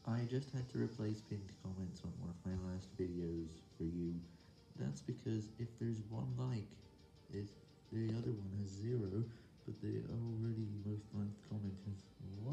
I just had to replace pinned comments on one of my last videos for you. That's because if there's one like, if the other one has 0, but the already most liked comment has